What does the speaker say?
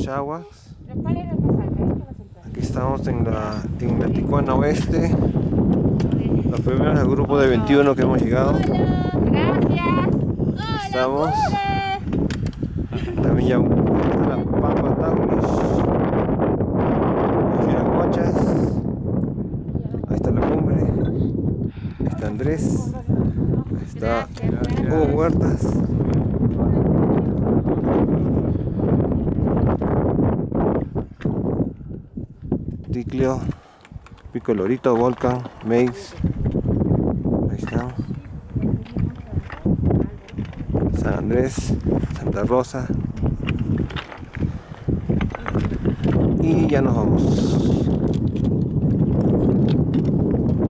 Chaguas. Aquí estamos en la Tijuana Oeste. Los primeros del grupo de 21 que hemos llegado. Gracias. Estamos. También ya está la Pampa Taunis. Viracochas. Ahí está la cumbre. Ahí está Andrés. Ahí está Hugo Huertas. Ticlio, Pico Lorito, Volcan, Maze. Ahí están. San Andrés, Santa Rosa. Y ya nos vamos.